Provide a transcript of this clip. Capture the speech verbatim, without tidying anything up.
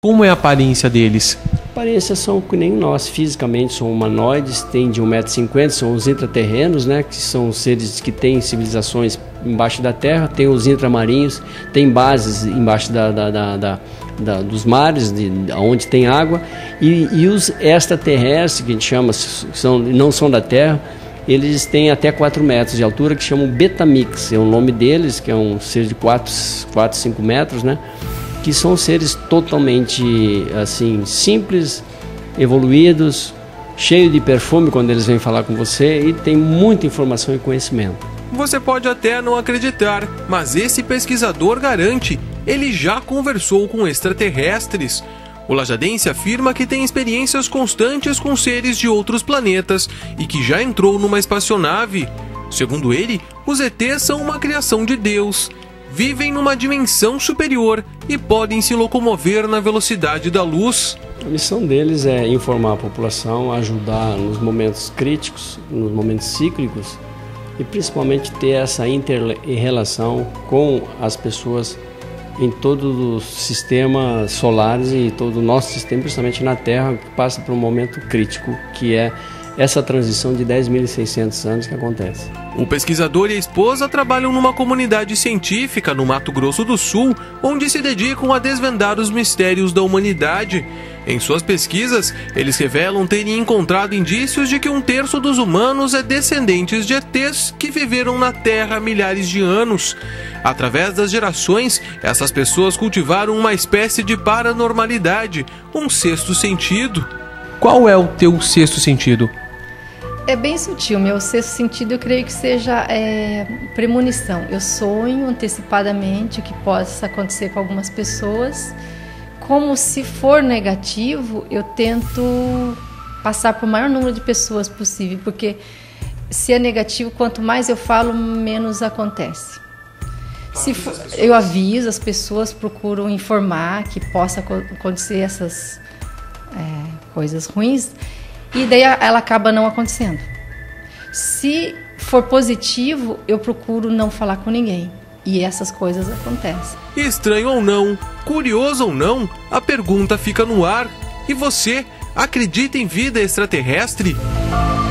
Como é a aparência deles? Aparências são que nem nós, fisicamente são humanoides, têm de um metro e cinquenta, são os intraterrenos, né, que são seres que têm civilizações embaixo da terra, tem os intramarinhos, tem bases embaixo da, da, da, da, da, dos mares, de, onde tem água, e, e os extraterrestres, que a gente chama, são, não são da terra, eles têm até quatro metros de altura, que chamam Betamix, é o nome deles, que é um ser de quatro, quatro cinco metros, né? Que são seres totalmente assim simples, evoluídos, cheios de perfume quando eles vêm falar com você e tem muita informação e conhecimento. Você pode até não acreditar, mas esse pesquisador garante, ele já conversou com extraterrestres. O lajadense afirma que tem experiências constantes com seres de outros planetas e que já entrou numa espaçonave. Segundo ele, os E Tês são uma criação de Deus. Vivem numa dimensão superior e podem se locomover na velocidade da luz. A missão deles é informar a população, ajudar nos momentos críticos, nos momentos cíclicos e principalmente ter essa inter-relação com as pessoas em todos os sistemas solares e todo o nosso sistema, principalmente na Terra, que passa por um momento crítico, que é essa transição de dez mil e seiscentos anos que acontece. O pesquisador e a esposa trabalham numa comunidade científica no Mato Grosso do Sul, onde se dedicam a desvendar os mistérios da humanidade. Em suas pesquisas, eles revelam terem encontrado indícios de que um terço dos humanos é descendentes de E Tês que viveram na Terra há milhares de anos. Através das gerações, essas pessoas cultivaram uma espécie de paranormalidade, um sexto sentido. Qual é o teu sexto sentido? É bem sutil. Meu sexto sentido eu creio que seja é, premonição. Eu sonho antecipadamente o que possa acontecer com algumas pessoas. Como se for negativo, eu tento passar para o maior número de pessoas possível, porque se é negativo, quanto mais eu falo, menos acontece. Se for, eu aviso as pessoas, procuro informar que possa acontecer essas é, coisas ruins, e daí ela acaba não acontecendo. Se for positivo, eu procuro não falar com ninguém. E essas coisas acontecem. Estranho ou não, curioso ou não, a pergunta fica no ar. E você, acredita em vida extraterrestre?